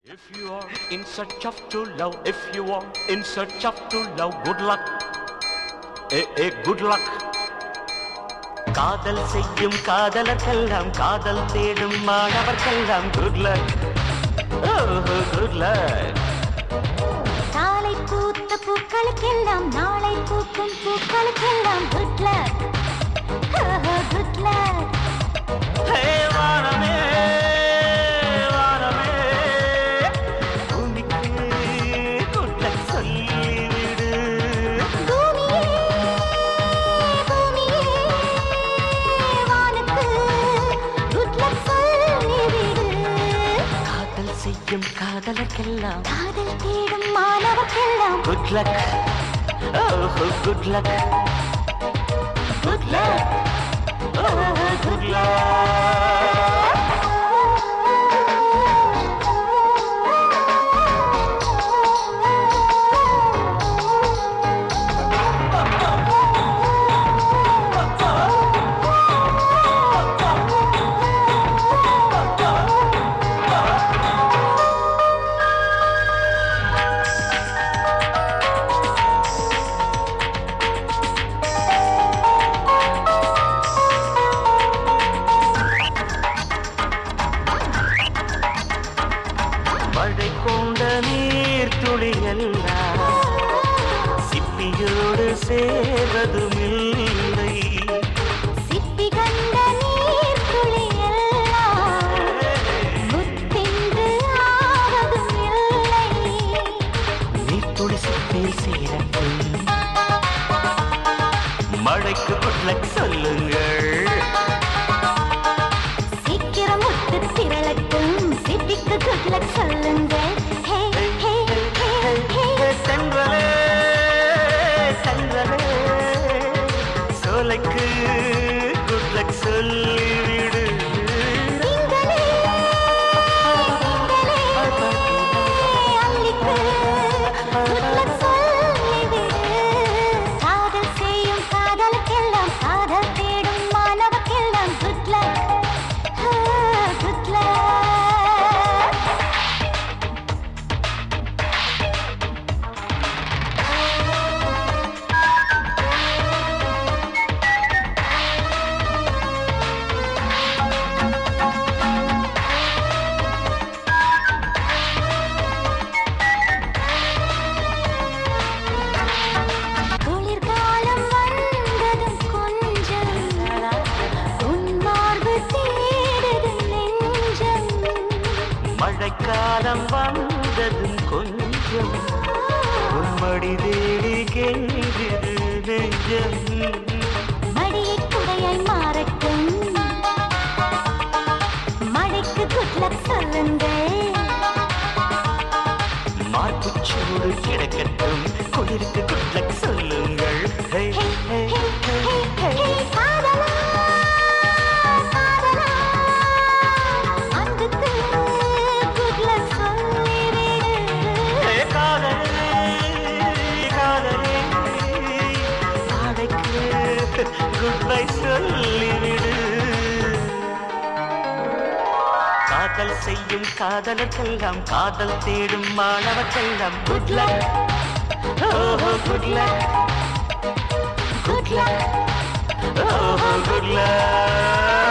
If you are in search of true love, if you are in search of true love, good luck. Good luck. காதல் செய்யும் காதலர்க்கெல்லாம் காதல் தேடும் மாணவர்க்கெல்லாம் good luck. Oh, good luck. நாளை பூத்த பூக்களுக்கெல்லாம் நாளை பூக்கும் பூக்களுக்கெல்லாம் good luck. Oh, good luck. Hey, வானமே காதலர்க்கெல்லாம் காதல் தேடும் மாணவர்க்கெல்லாம் good luck. Oh, good luck. good luck. Oh, good luck. மழை கொண்ட நீர் துளியெல்லாம் சிப்பியோடு சேர்வதுமில்லை. சிப்பி கண்ட நீர் துளியெல்லாம் முத்தென்று ஆவதும் இல்லை. நீர் துளி சிப்பில் சேரட்டும், மழைக்கு good luck சொல்லுங்கள். சீக்கிரம் முத்து திரளட்டும், சிப்பிக்கு good luck சொல்லுங்கள். சென்றலே சென்றலே சோலைக்கு good luck சொல்லிவிடு. திங்களே திங்களே அள்ளிக்கு good luck சொல்லிவிடு. காதல் செய்யும் காதலுக்கெல்லாம் காதல் தேடும் மாணவர்க்கெல்லாம் good luck. good luck. குளிர்காலம் வந்ததும் கொஞ்சம் உன் மார்பு தேடுது நெஞ்சம். மழைக்காலம் வந்ததும் கொஞ்சம் உம்மடி தேடி கெஞ்சுது நெஞ்சம். மடியை குடையாய் மாறட்டும், மழைக்கு good luck சொல்லுங்கள். மார்புச்சோடு கிடக்கட்டும், குளிருக்கு good luck சொல்லுங்கள். Hey, hey, hey, hey. காதலா காதலா அன்புக்கு good luck சொல்லிவிடு. Hey, காதலே காதலே நாளைக்கு goodbye சொல்லிவிடு. காதல் செய்யும் காதலர்க்கெல்லாம் காதல் தேடும் மாணவர்க்கெல்லாம் good luck. Oh, good luck. Good luck. Oh, good luck.